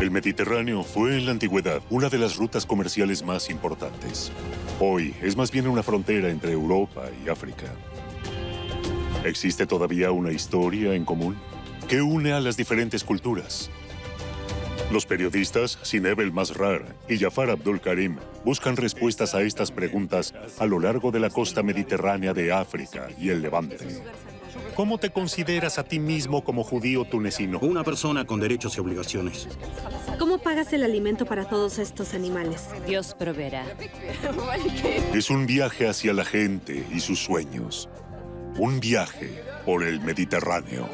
El Mediterráneo fue en la antigüedad una de las rutas comerciales más importantes. Hoy es más bien una frontera entre Europa y África. ¿Existe todavía una historia en común que une a las diferentes culturas? Los periodistas Zineb El Masrar y Jafar Abdul Karim buscan respuestas a estas preguntas a lo largo de la costa mediterránea de África y el Levante. ¿Cómo te consideras a ti mismo como judío tunecino? Una persona con derechos y obligaciones. ¿Cómo pagas el alimento para todos estos animales? Dios proveerá. Es un viaje hacia la gente y sus sueños. Un viaje por el Mediterráneo.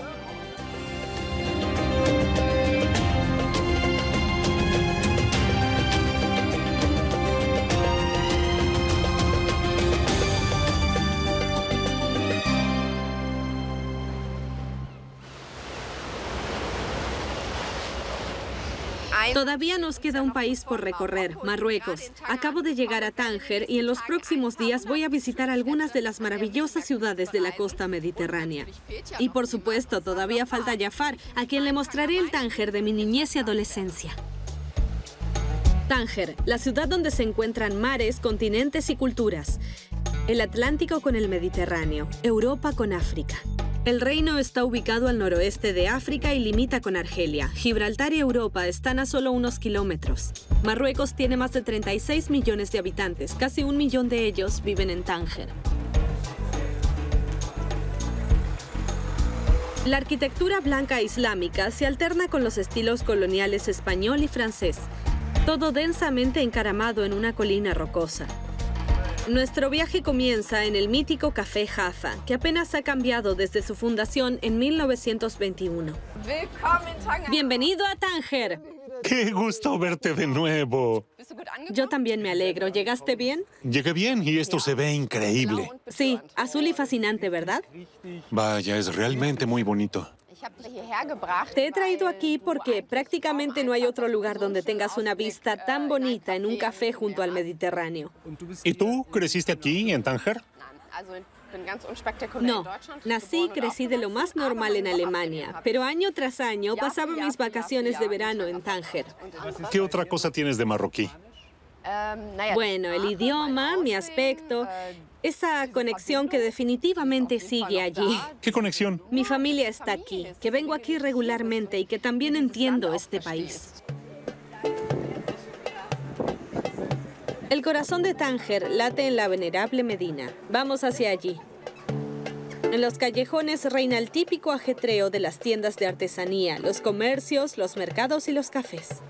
Todavía nos queda un país por recorrer, Marruecos. Acabo de llegar a Tánger y en los próximos días voy a visitar algunas de las maravillosas ciudades de la costa mediterránea. Y por supuesto, todavía falta Jafar, a quien le mostraré el Tánger de mi niñez y adolescencia. Tánger, la ciudad donde se encuentran mares, continentes y culturas. El Atlántico con el Mediterráneo, Europa con África. El reino está ubicado al noroeste de África y limita con Argelia. Gibraltar y Europa están a solo unos kilómetros. Marruecos tiene más de 36 millones de habitantes. Casi 1 millón de ellos viven en Tánger. La arquitectura blanca islámica se alterna con los estilos coloniales español y francés. Todo densamente encaramado en una colina rocosa. Nuestro viaje comienza en el mítico Café Jaffa, que apenas ha cambiado desde su fundación en 1921. ¡Bienvenido a Tánger! ¡Qué gusto verte de nuevo! Yo también me alegro. ¿Llegaste bien? Llegué bien y esto se ve increíble. Sí, azul y fascinante, ¿verdad? Vaya, es realmente muy bonito. Te he traído aquí porque prácticamente no hay otro lugar donde tengas una vista tan bonita en un café junto al Mediterráneo. ¿Y tú creciste aquí, en Tánger? No, nací y crecí de lo más normal en Alemania, pero año tras año pasaba mis vacaciones de verano en Tánger. ¿Qué otra cosa tienes de marroquí? Bueno, el idioma, mi aspecto, esa conexión que definitivamente sigue allí. ¿Qué conexión? Mi familia está aquí, que vengo aquí regularmente y que también entiendo este país. El corazón de Tánger late en la venerable Medina. Vamos hacia allí. En los callejones reina el típico ajetreo de las tiendas de artesanía, los comercios, los mercados y los cafés.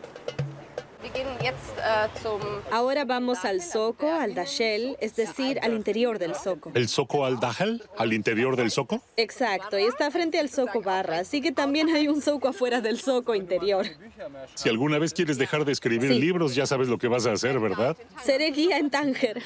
Ahora vamos al zoco, al dashel, es decir, al interior del zoco. ¿El zoco al Dahel? ¿Al interior del zoco? Exacto, y está frente al zoco barra, así que también hay un zoco afuera del zoco interior. Si alguna vez quieres dejar de escribir Sí. libros, ya sabes lo que vas a hacer, ¿verdad? Seré guía en Tánger.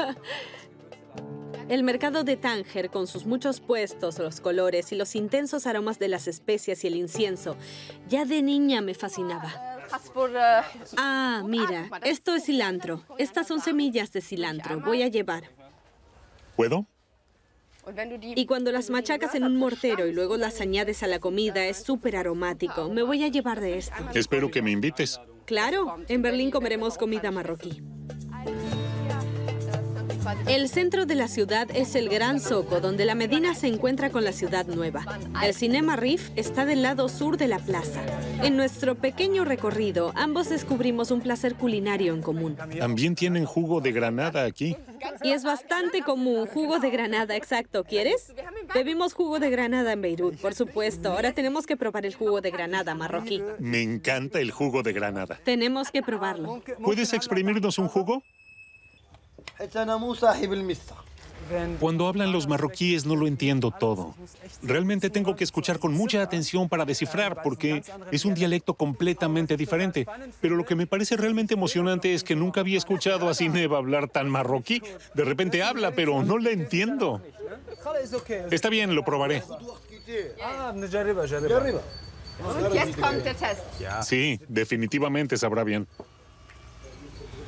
El mercado de Tánger, con sus muchos puestos, los colores y los intensos aromas de las especias y el incienso, ya de niña me fascinaba. Ah, mira, esto es cilantro. Estas son semillas de cilantro. Voy a llevar. ¿Puedo? Y cuando las machacas en un mortero y luego las añades a la comida, es súper aromático. Me voy a llevar de esto. Espero que me invites. Claro, en Berlín comeremos comida marroquí. El centro de la ciudad es el Gran Zoco, donde la Medina se encuentra con la ciudad nueva. El Cinema Rif está del lado sur de la plaza. En nuestro pequeño recorrido, ambos descubrimos un placer culinario en común. También tienen jugo de granada aquí. Y es bastante común, jugo de granada, exacto. ¿Quieres? Bebimos jugo de granada en Beirut, por supuesto. Ahora tenemos que probar el jugo de granada marroquí. Me encanta el jugo de granada. Tenemos que probarlo. ¿Puedes exprimirnos un jugo? Cuando hablan los marroquíes no lo entiendo todo. Realmente tengo que escuchar con mucha atención para descifrar porque es un dialecto completamente diferente. Pero lo que me parece realmente emocionante es que nunca había escuchado a Zineb hablar tan marroquí. De repente habla, pero no la entiendo. Está bien, lo probaré. Sí, definitivamente sabrá bien.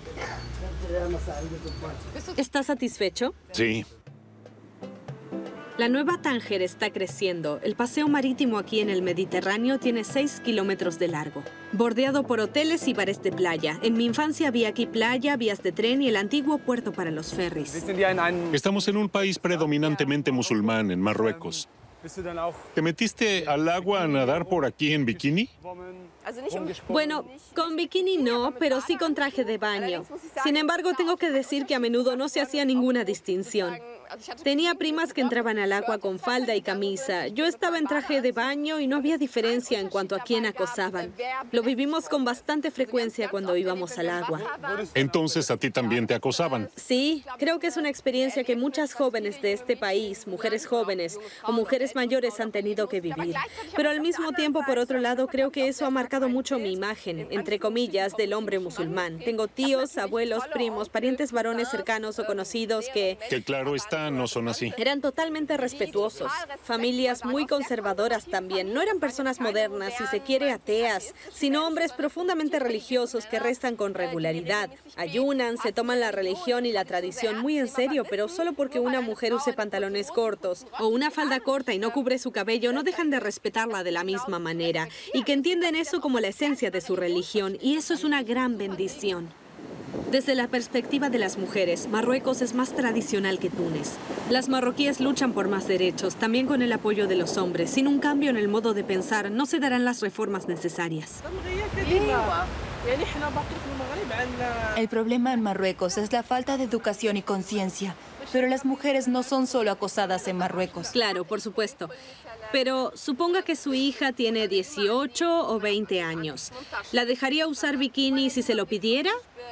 ¿Estás satisfecho? Sí. La nueva Tánger está creciendo. El paseo marítimo aquí en el Mediterráneo tiene 6 kilómetros de largo, bordeado por hoteles y bares de playa. En mi infancia había aquí playa, vías de tren y el antiguo puerto para los ferries. Estamos en un país predominantemente musulmán, en Marruecos. ¿Te metiste al agua a nadar por aquí en bikini? Bueno, con bikini no, pero sí con traje de baño. Sin embargo, tengo que decir que a menudo no se hacía ninguna distinción. Tenía primas que entraban al agua con falda y camisa. Yo estaba en traje de baño y no había diferencia en cuanto a quién acosaban. Lo vivimos con bastante frecuencia cuando íbamos al agua. Entonces, ¿a ti también te acosaban? Sí, creo que es una experiencia que muchas jóvenes de este país, mujeres jóvenes o mujeres mayores han tenido que vivir. Pero al mismo tiempo, por otro lado, creo que eso ha marcado mucho mi imagen, entre comillas, del hombre musulmán. Tengo tíos, abuelos, primos, parientes varones cercanos o conocidos que claro está, no son así. eran totalmente respetuosos. Familias muy conservadoras también. No eran personas modernas, si se quiere, ateas, sino hombres profundamente religiosos que rezan con regularidad. Ayunan, se toman la religión y la tradición muy en serio, pero solo porque una mujer use pantalones cortos o una falda corta y no cubre su cabello, no dejan de respetarla de la misma manera. Y que entienden eso como la esencia de su religión. Y eso es una gran bendición. Desde la perspectiva de las mujeres, Marruecos es más tradicional que Túnez. Las marroquíes luchan por más derechos, también con el apoyo de los hombres. Sin un cambio en el modo de pensar, no se darán las reformas necesarias. El problema en Marruecos es la falta de educación y conciencia. Pero las mujeres no son solo acosadas en Marruecos. Claro, por supuesto. Pero suponga que su hija tiene 18 o 20 años. ¿La dejaría usar bikini si se lo pidiera?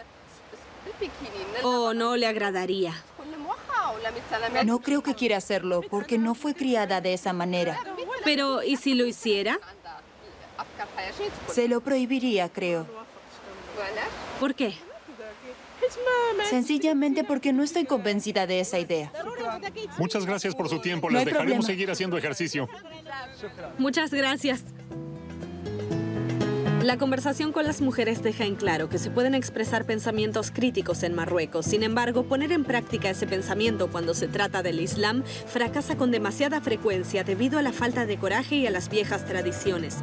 ¿O no le agradaría? No creo que quiera hacerlo, porque no fue criada de esa manera. Pero, ¿y si lo hiciera? Se lo prohibiría, creo. ¿Por qué? Sencillamente porque no estoy convencida de esa idea. Muchas gracias por su tiempo. No Les hay dejaremos problema. seguir haciendo ejercicio. Muchas gracias. La conversación con las mujeres deja en claro que se pueden expresar pensamientos críticos en Marruecos. Sin embargo, poner en práctica ese pensamiento cuando se trata del Islam fracasa con demasiada frecuencia debido a la falta de coraje y a las viejas tradiciones.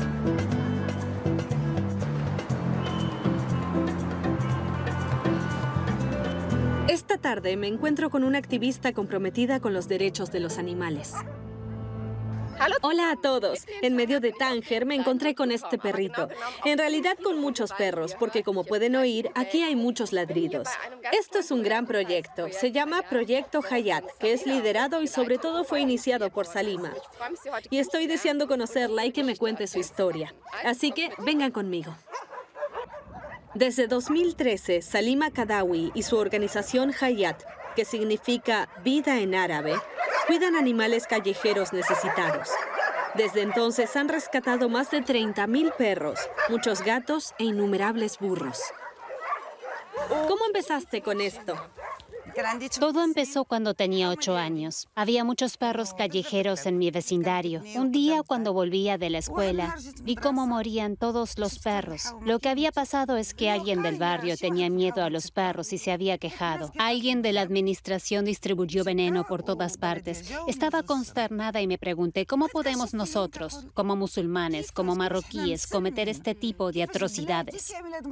Esta tarde me encuentro con una activista comprometida con los derechos de los animales. Hola a todos. En medio de Tánger me encontré con este perrito. En realidad con muchos perros, porque como pueden oír, aquí hay muchos ladridos. Esto es un gran proyecto. Se llama Proyecto Hayat, que es liderado y sobre todo fue iniciado por Salima. Y estoy deseando conocerla y que me cuente su historia. Así que vengan conmigo. Desde 2013, Salima Kadawi y su organización Hayat, que significa vida en árabe, cuidan animales callejeros necesitados. Desde entonces han rescatado más de 30.000 perros, muchos gatos e innumerables burros. ¿Cómo empezaste con esto? Todo empezó cuando tenía 8 años. Había muchos perros callejeros en mi vecindario. Un día, cuando volvía de la escuela, vi cómo morían todos los perros. Lo que había pasado es que alguien del barrio tenía miedo a los perros y se había quejado. Alguien de la administración distribuyó veneno por todas partes. Estaba consternada y me pregunté, ¿cómo podemos nosotros, como musulmanes, como marroquíes, cometer este tipo de atrocidades?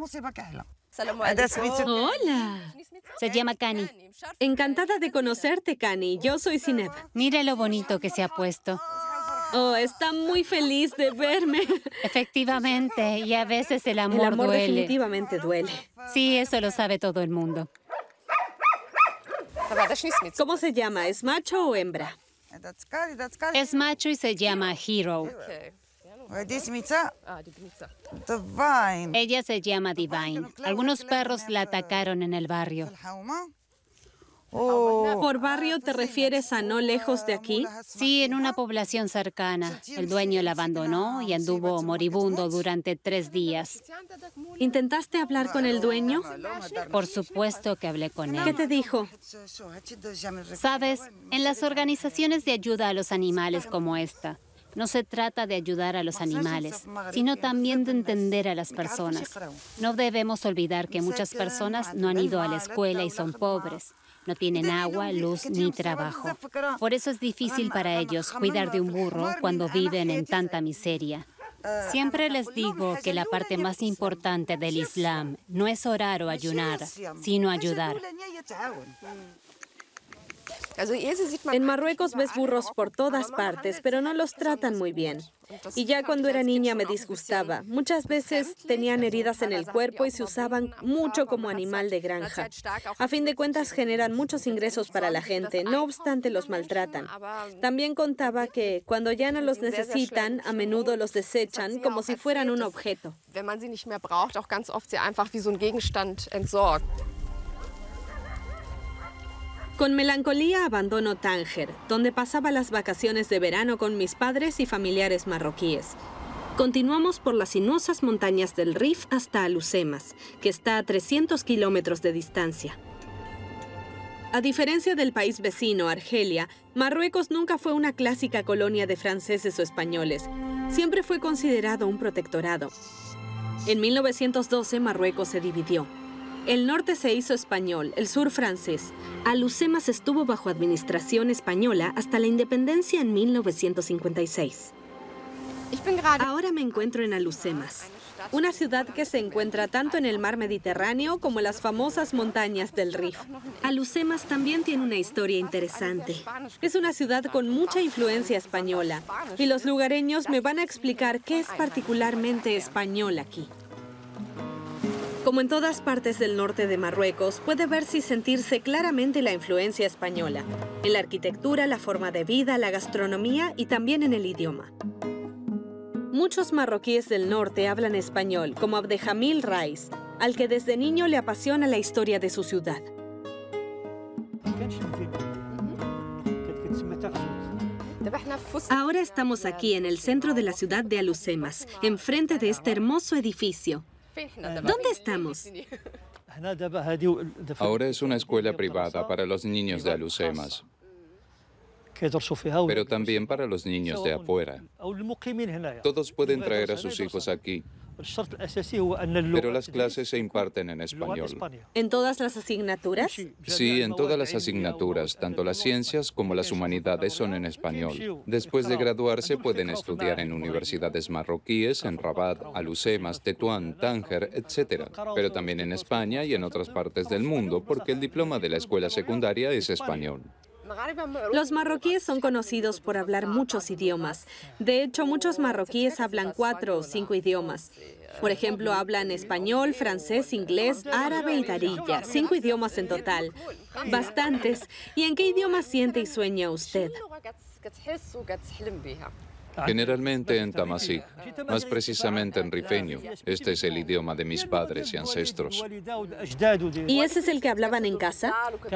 Hola. Se llama Kani. Encantada de conocerte, Kani. Yo soy Zineb. Mira lo bonito que se ha puesto. Oh, está muy feliz de verme. Efectivamente, y a veces el El amor amor duele. definitivamente duele. Sí, eso lo sabe todo el mundo. ¿Cómo se llama? ¿Es macho o hembra? Es macho y se llama Hero. Ella se llama Divine. Algunos perros la atacaron en el barrio. ¿Por barrio te refieres a no lejos de aquí? Sí, en una población cercana. El dueño la abandonó y anduvo moribundo durante 3 días. ¿Intentaste hablar con el dueño? Por supuesto que hablé con ¿Qué él. te dijo? Sabes, en las organizaciones de ayuda a los animales como esta, no se trata de ayudar a los animales, sino también de entender a las personas. No debemos olvidar que muchas personas no han ido a la escuela y son pobres. No tienen agua, luz ni trabajo. Por eso es difícil para ellos cuidar de un burro cuando viven en tanta miseria. Siempre les digo que la parte más importante del Islam no es orar o ayunar, sino ayudar. En Marruecos ves burros por todas partes, pero no los tratan muy bien. Y ya cuando era niña me disgustaba. Muchas veces tenían heridas en el cuerpo y se usaban mucho como animal de granja. A fin de cuentas generan muchos ingresos para la gente, no obstante los maltratan. También contaba que cuando ya no los necesitan, a menudo los desechan como si fueran un objeto. Con melancolía abandono Tánger, donde pasaba las vacaciones de verano con mis padres y familiares marroquíes. Continuamos por las sinuosas montañas del Rif hasta Alucemas, que está a 300 kilómetros de distancia. A diferencia del país vecino, Argelia, Marruecos nunca fue una clásica colonia de franceses o españoles. Siempre fue considerado un protectorado. En 1912, Marruecos se dividió. El norte se hizo español, el sur francés. Alucemas estuvo bajo administración española hasta la independencia en 1956. Ahora me encuentro en Alucemas, una ciudad que se encuentra tanto en el mar Mediterráneo como en las famosas montañas del Rif. Alucemas también tiene una historia interesante. Es una ciudad con mucha influencia española y los lugareños me van a explicar qué es particularmente español aquí. Como en todas partes del norte de Marruecos, puede verse y sentirse claramente la influencia española, en la arquitectura, la forma de vida, la gastronomía y también en el idioma. Muchos marroquíes del norte hablan español, como Abdehamil Rais, al que desde niño le apasiona la historia de su ciudad. Ahora estamos aquí en el centro de la ciudad de Alucemas, enfrente de este hermoso edificio. ¿Dónde estamos? Ahora es una escuela privada para los niños de Alucemas, pero también para los niños de afuera. Todos pueden traer a sus hijos aquí, pero las clases se imparten en español. ¿En todas las asignaturas? Sí, en todas las asignaturas, tanto las ciencias como las humanidades son en español. Después de graduarse pueden estudiar en universidades marroquíes, en Rabat, Alucemas, Tetuán, Tánger, etc. Pero también en España y en otras partes del mundo, porque el diploma de la escuela secundaria es español. Los marroquíes son conocidos por hablar muchos idiomas. De hecho, muchos marroquíes hablan 4 o 5 idiomas. Por ejemplo, hablan español, francés, inglés, árabe y darija. 5 idiomas en total. Bastantes. ¿Y en qué idioma siente y sueña usted? Generalmente en tamasig, más precisamente en rifeño. Este es el idioma de mis padres y ancestros. ¿Y ese es el que hablaban en casa?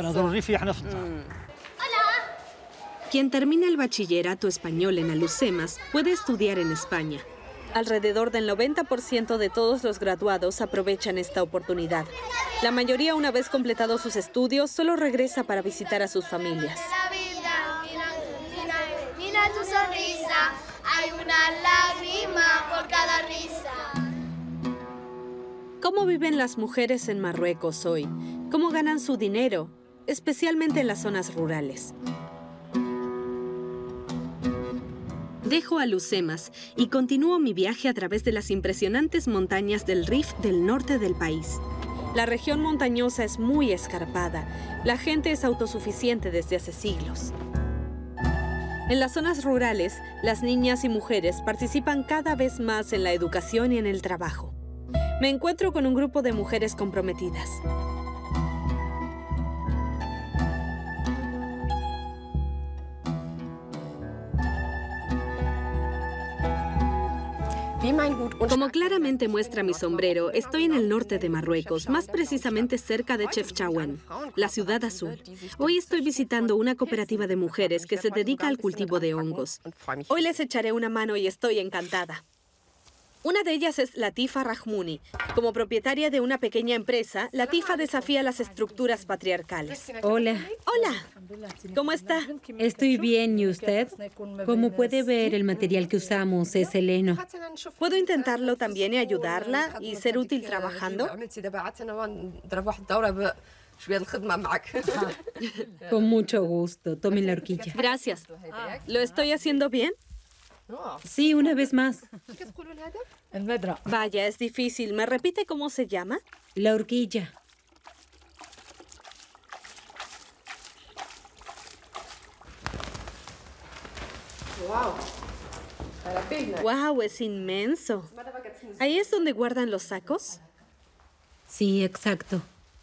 Quien termina el bachillerato español en Alucemas puede estudiar en España. Alrededor del 90% de todos los graduados aprovechan esta oportunidad. La mayoría, una vez completados sus estudios, solo regresa para visitar a sus familias. Mira tu sonrisa, hay una lágrima por cada risa. ¿Cómo viven las mujeres en Marruecos hoy? ¿Cómo ganan su dinero? Especialmente en las zonas rurales. Dejo Alucemas y continúo mi viaje a través de las impresionantes montañas del Rif del norte del país. La región montañosa es muy escarpada. La gente es autosuficiente desde hace siglos. En las zonas rurales, las niñas y mujeres participan cada vez más en la educación y en el trabajo. Me encuentro con un grupo de mujeres comprometidas. Como claramente muestra mi sombrero, estoy en el norte de Marruecos, más precisamente cerca de Chefchaouen, la ciudad azul. Hoy estoy visitando una cooperativa de mujeres que se dedica al cultivo de hongos. Hoy les echaré una mano y estoy encantada. Una de ellas es Latifa Rahmouni. Como propietaria de una pequeña empresa, Latifa desafía las estructuras patriarcales. Hola. Hola. ¿Cómo está? Estoy bien, ¿y usted? Como puede ver, el material que usamos es el heno. ¿Puedo intentarlo también y ayudarla y ser útil trabajando? Con mucho gusto. Tome la horquilla. Gracias. ¿Lo estoy haciendo bien? Sí, una vez más. Vaya, es difícil. ¿Me repite cómo se llama? La horquilla. ¡Wow! Es inmenso. ¿Ahí es donde guardan los sacos? Sí, exacto.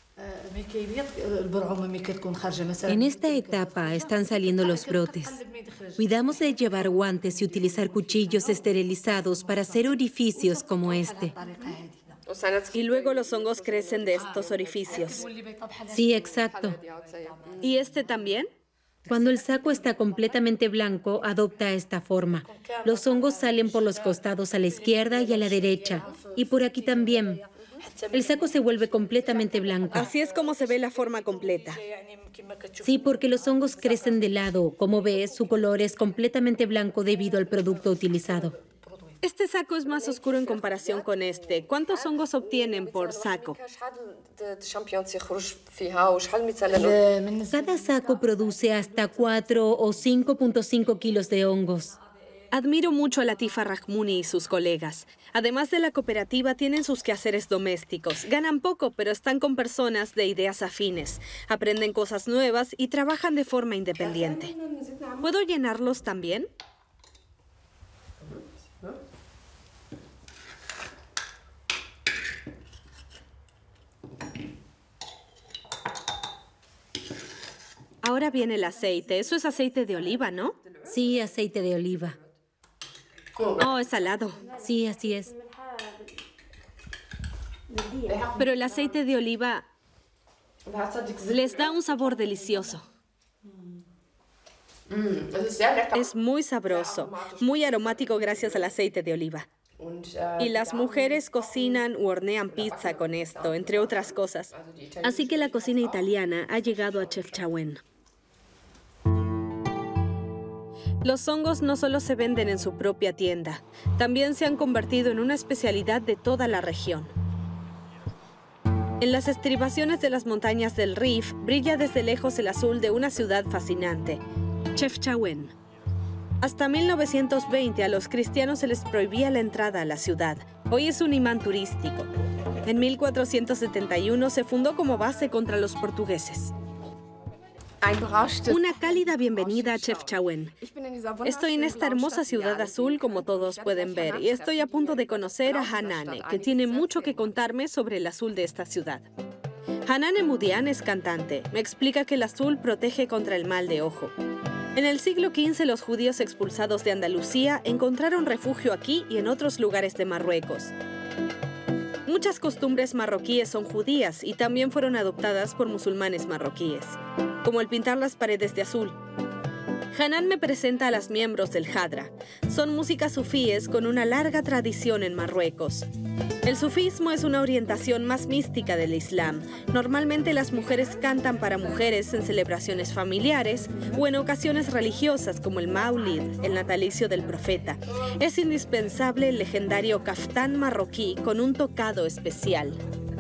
En esta etapa están saliendo los brotes. Cuidamos de llevar guantes y utilizar cuchillos esterilizados para hacer orificios como este. Y luego los hongos crecen de estos orificios. Sí, exacto. ¿Y este también? Cuando el saco está completamente blanco, adopta esta forma. Los hongos salen por los costados a la izquierda y a la derecha, y por aquí también. El saco se vuelve completamente blanco. Así es como se ve la forma completa. Sí, porque los hongos crecen de lado. Como ves, su color es completamente blanco debido al producto utilizado. Este saco es más oscuro en comparación con este. ¿Cuántos hongos obtienen por saco? Cada saco produce hasta 4 o 5.5 kilos de hongos. Admiro mucho a Latifa Rahmouni y sus colegas. Además de la cooperativa, tienen sus quehaceres domésticos. Ganan poco, pero están con personas de ideas afines. Aprenden cosas nuevas y trabajan de forma independiente. ¿Puedo llenarlos también? Ahora viene el aceite. Eso es aceite de oliva, ¿no? Sí, aceite de oliva. Oh, es salado. Sí, así es. Pero el aceite de oliva les da un sabor delicioso. Es muy sabroso, muy aromático gracias al aceite de oliva. Y las mujeres cocinan u hornean pizza con esto, entre otras cosas. Así que la cocina italiana ha llegado a Chefchaouen. Los hongos no solo se venden en su propia tienda, también se han convertido en una especialidad de toda la región. En las estribaciones de las montañas del Rif brilla desde lejos el azul de una ciudad fascinante, Chefchaouen. Hasta 1920 a los cristianos se les prohibía la entrada a la ciudad. Hoy es un imán turístico. En 1471 se fundó como base contra los portugueses. Una cálida bienvenida a Chefchaouen. Estoy en esta hermosa ciudad azul, como todos pueden ver, y estoy a punto de conocer a Hanane, que tiene mucho que contarme sobre el azul de esta ciudad. Hanane Moudian es cantante. Me explica que el azul protege contra el mal de ojo. En el siglo XV, los judíos expulsados de Andalucía encontraron refugio aquí y en otros lugares de Marruecos. Muchas costumbres marroquíes son judías y también fueron adoptadas por musulmanes marroquíes, como el pintar las paredes de azul. Hanan me presenta a las miembros del Hadra. Son músicas sufíes con una larga tradición en Marruecos. El sufismo es una orientación más mística del Islam. Normalmente las mujeres cantan para mujeres en celebraciones familiares o en ocasiones religiosas como el Maulid, el natalicio del profeta. Es indispensable el legendario kaftán marroquí con un tocado especial.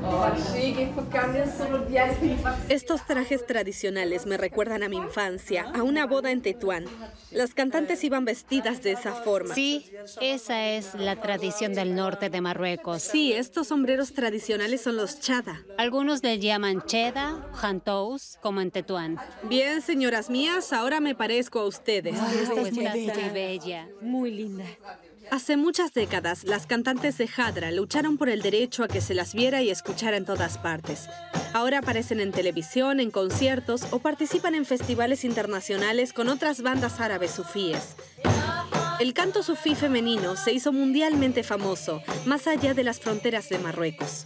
Estos trajes tradicionales me recuerdan a mi infancia, a una boda en Tetuán. Las cantantes iban vestidas de esa forma. Sí, esa es la tradición del norte de Marruecos. Sí, estos sombreros tradicionales son los chada. Algunos le llaman cheda, jantous, como en Tetuán. Bien, señoras mías, ahora me parezco a ustedes. Estás muy bella. Muy linda. Hace muchas décadas, las cantantes de Hadra lucharon por el derecho a que se las viera y escuchara en todas partes. Ahora aparecen en televisión, en conciertos o participan en festivales internacionales con otras bandas árabes sufíes. El canto sufí femenino se hizo mundialmente famoso, más allá de las fronteras de Marruecos.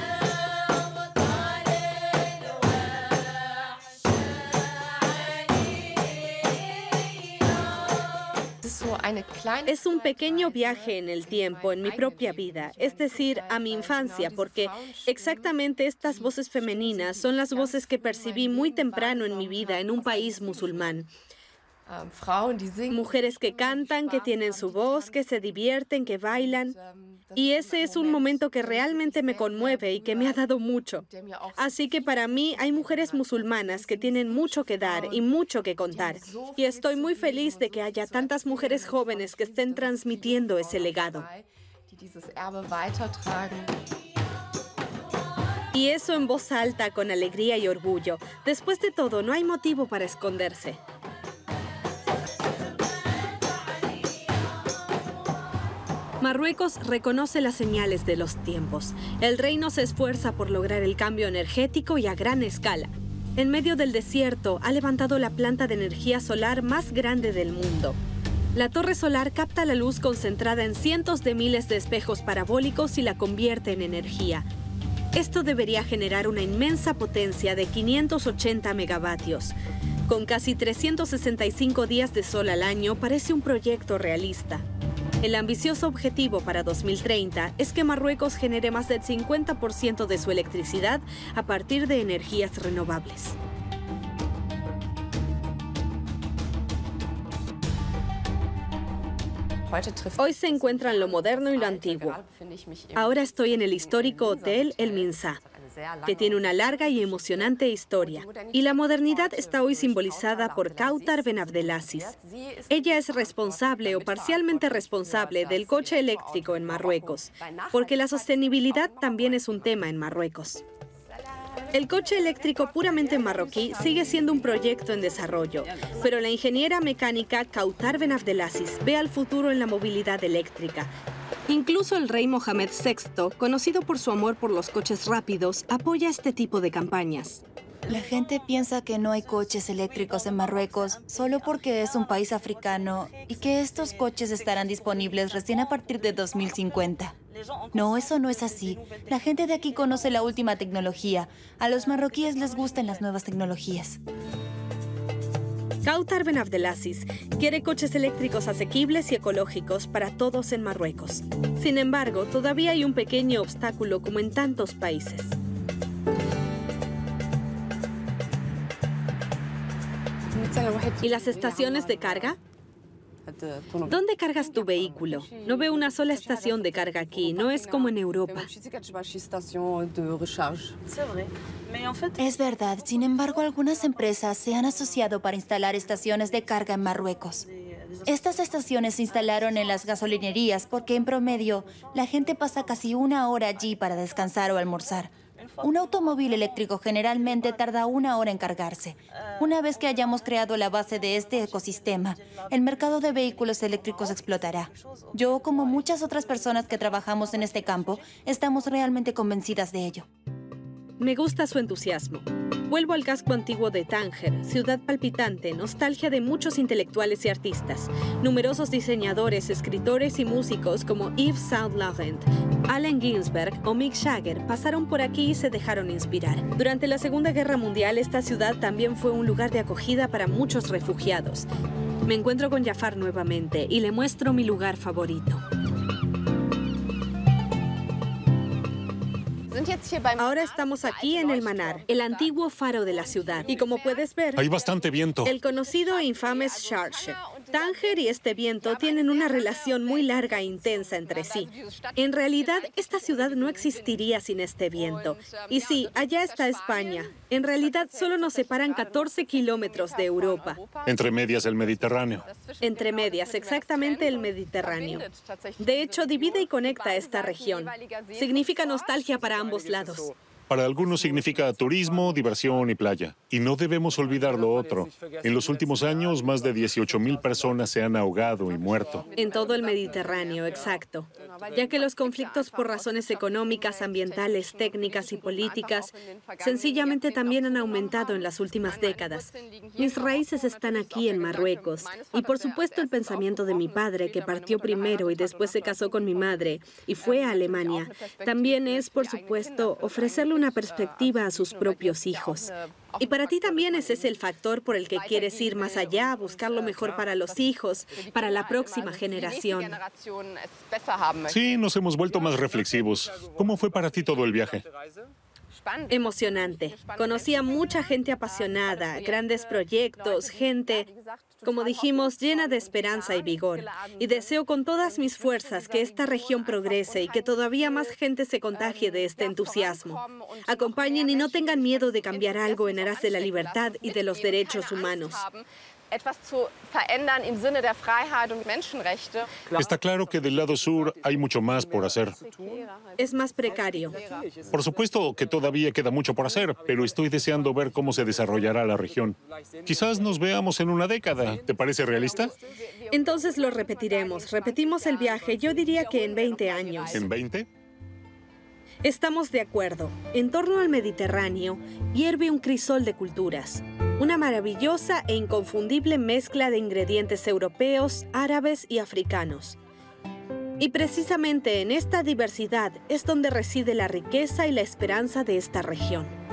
Es un pequeño viaje en el tiempo, en mi propia vida, es decir, a mi infancia, porque exactamente estas voces femeninas son las voces que percibí muy temprano en mi vida en un país musulmán. Mujeres que cantan, que tienen su voz, que se divierten, que bailan. Y ese es un momento que realmente me conmueve y que me ha dado mucho. Así que para mí hay mujeres musulmanas que tienen mucho que dar y mucho que contar. Y estoy muy feliz de que haya tantas mujeres jóvenes que estén transmitiendo ese legado. Y eso en voz alta, con alegría y orgullo. Después de todo, no hay motivo para esconderse. Marruecos reconoce las señales de los tiempos. El reino se esfuerza por lograr el cambio energético y a gran escala. En medio del desierto, ha levantado la planta de energía solar más grande del mundo. La torre solar capta la luz concentrada en cientos de miles de espejos parabólicos y la convierte en energía. Esto debería generar una inmensa potencia de 580 megavatios. Con casi 365 días de sol al año, parece un proyecto realista. El ambicioso objetivo para 2030 es que Marruecos genere más del 50% de su electricidad a partir de energías renovables. Hoy se encuentran lo moderno y lo antiguo. Ahora estoy en el histórico Hotel El Minsa, que tiene una larga y emocionante historia. Y la modernidad está hoy simbolizada por Kautar Ben Abdelaziz. Ella es responsable o parcialmente responsable del coche eléctrico en Marruecos, porque la sostenibilidad también es un tema en Marruecos. El coche eléctrico puramente marroquí sigue siendo un proyecto en desarrollo, pero la ingeniera mecánica Kautar Ben Abdelaziz ve al futuro en la movilidad eléctrica. Incluso el rey Mohamed VI, conocido por su amor por los coches rápidos, apoya este tipo de campañas. La gente piensa que no hay coches eléctricos en Marruecos solo porque es un país africano y que estos coches estarán disponibles recién a partir de 2050. No, eso no es así. La gente de aquí conoce la última tecnología. A los marroquíes les gustan las nuevas tecnologías. Kautar Ben Abdelaziz quiere coches eléctricos asequibles y ecológicos para todos en Marruecos. Sin embargo, todavía hay un pequeño obstáculo como en tantos países. ¿Y las estaciones de carga? ¿Dónde cargas tu vehículo? No veo una sola estación de carga aquí, no es como en Europa. Es verdad, sin embargo, algunas empresas se han asociado para instalar estaciones de carga en Marruecos. Estas estaciones se instalaron en las gasolinerías porque en promedio la gente pasa casi una hora allí para descansar o almorzar. Un automóvil eléctrico generalmente tarda una hora en cargarse. Una vez que hayamos creado la base de este ecosistema, el mercado de vehículos eléctricos explotará. Yo, como muchas otras personas que trabajamos en este campo, estamos realmente convencidas de ello. Me gusta su entusiasmo. Vuelvo al casco antiguo de Tánger, ciudad palpitante, nostalgia de muchos intelectuales y artistas. Numerosos diseñadores, escritores y músicos como Yves Saint Laurent, Allen Ginsberg o Mick Jagger pasaron por aquí y se dejaron inspirar. Durante la Segunda Guerra Mundial, esta ciudad también fue un lugar de acogida para muchos refugiados. Me encuentro con Jafar nuevamente y le muestro mi lugar favorito. Ahora estamos aquí en el Manar, el antiguo faro de la ciudad. Y como puedes ver, hay bastante viento. El conocido e infame Charge. Tánger y este viento tienen una relación muy larga e intensa entre sí. En realidad, esta ciudad no existiría sin este viento. Y sí, allá está España. En realidad, solo nos separan 14 kilómetros de Europa. Entre medias el Mediterráneo. Entre medias, exactamente el Mediterráneo. De hecho, divide y conecta esta región. Significa nostalgia para ambos lados. Para algunos significa turismo, diversión y playa. Y no debemos olvidar lo otro. En los últimos años, más de 18.000 personas se han ahogado y muerto. En todo el Mediterráneo, exacto. Ya que los conflictos por razones económicas, ambientales, técnicas y políticas sencillamente también han aumentado en las últimas décadas. Mis raíces están aquí en Marruecos. Y por supuesto el pensamiento de mi padre, que partió primero y después se casó con mi madre y fue a Alemania, también es, por supuesto, ofrecerle una perspectiva a sus propios hijos. Y para ti también ese es el factor por el que quieres ir más allá, buscar lo mejor para los hijos, para la próxima generación. Sí, nos hemos vuelto más reflexivos. ¿Cómo fue para ti todo el viaje? Emocionante. Conocí a mucha gente apasionada, grandes proyectos, gente, como dijimos, llena de esperanza y vigor. Y deseo con todas mis fuerzas que esta región progrese y que todavía más gente se contagie de este entusiasmo. Acompañen y no tengan miedo de cambiar algo en aras de la libertad y de los derechos humanos. Está claro que del lado sur hay mucho más por hacer. Es más precario. Por supuesto que todavía queda mucho por hacer, pero estoy deseando ver cómo se desarrollará la región. Quizás nos veamos en una década. ¿Te parece realista? Entonces lo repetiremos. Repetimos el viaje, yo diría que en 20 años. ¿En 20? Estamos de acuerdo. En torno al Mediterráneo hierve un crisol de culturas. Una maravillosa e inconfundible mezcla de ingredientes europeos, árabes y africanos. Y precisamente en esta diversidad es donde reside la riqueza y la esperanza de esta región.